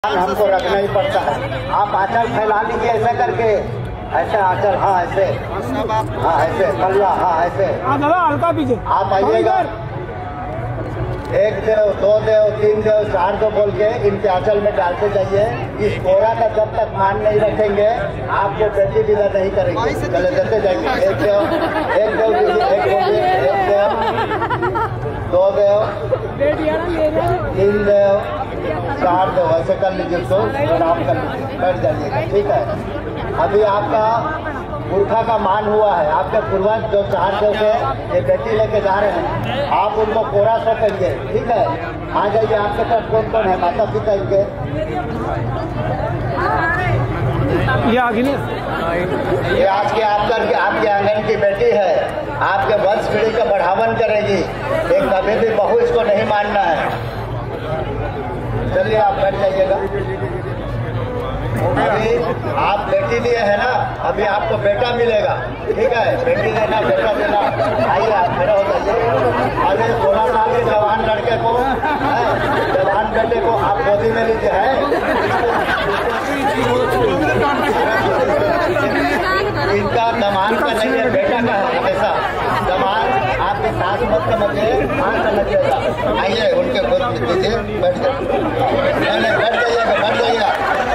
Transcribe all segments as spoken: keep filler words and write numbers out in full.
हमको रखना ही पड़ता है। आप आंचल फैला लीजिए ऐसे करके, ऐसे आंचल, हाँ ऐसे, हाँ ऐसे पल्ला, हाँ ऐसे। हल्का पीछे आप आइएगा, एक देव, दो देव, तीन देव, चार देव बोल के इनके आंचल में डालते जाइए। इस कोरा का जब तक मान नहीं रखेंगे आपको बेटी विदा नहीं करेंगे। चले देते जाइए, एक देव, एक देव दीजिए, एक बोलिए, एक देव, दो देव, तीन देव, चार देव, ऐसे कर लीजिए। तो प्रणाम कर लीजिए, बैठ जाइएगा, ठीक है। अभी आपका पुरखा का मान हुआ है, आपके पूर्वज जो चार देव के ये बेटी लेके जा रहे हैं, आप उनको कोरा सकेंगे, ठीक है। आ जाइए, आपके पास कौन कौन है माता पिता इनके? ये आगे नहीं, ये आज के आपका आपके आंगन की बेटी है, आपके वंश पीढ़ी का बढ़ावन करेगी। एक कभी भी बहू इसको नहीं मानना है। चलिए आप बैठ जाइएगा। अभी आप बेटी लिए है ना, अभी आपको बेटा मिलेगा, ठीक है। बेटी देना, बेटा देना। आइए आप खड़े हो जाइए। अरे सोलह साल के जवान लड़के को, जवान बेटे को आप गोदी में लीजिए है। इनका दमान का नहीं है, बेटा का है हमेशा। दमान आपके साथ मत समझिए, मान समझिएगा। आइए उनके गोद में दीजिए, बैठ जाइए, बैठ जाइएगा, बैठ जाइएगा।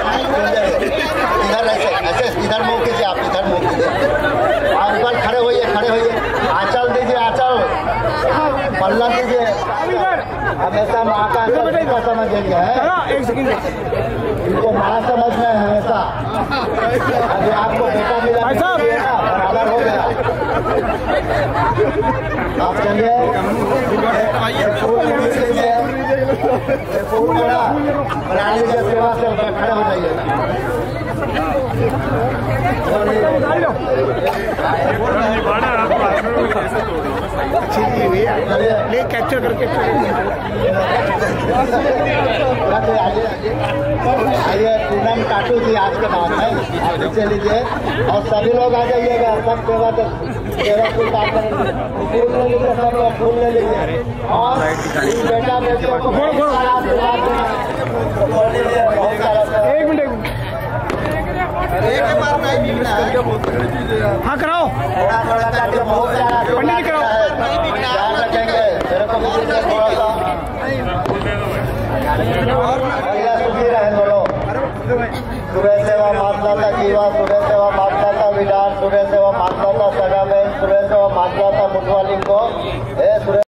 इधर ऐसे ऐसे इधर मुँह कीजिए, आप इधर मुँह कीजिए। आप ऊपर खड़े होइए, खड़े होइए। आंचल दीजिए, आंचल, पल्ला दीजिए। हमेशा माँ का आंचल समझिए है, इनको माँ समझना है हमेशा। अभी आपको बेटा मिला ना, बराबर हो गया। आप चलिए, बना लीजिए, सेवा से खड़े हो जाइए। ले कैप्चर करके आइए। पूनम काटू जी आज के बाद है, आप नीचे लीजिए और सभी लोग आ जाइएगा। सब सेवा तो सेवा फूल बात करेंगे, फूल ले लीजिए, सब लोग फूल ले लीजिए। और बेटा बेटियों को एक मिनट, हाँ कराओ, पंडित कराओ, ध्यान रखेंगे। मेरे को थोड़ा सा सुखी रहे दोनों। सुबह सेवा माता जीवा, सुबह सेवा माता विधान, सुबह सेवा माता सगा बहन, सुबह सेवा माता मुठवाली को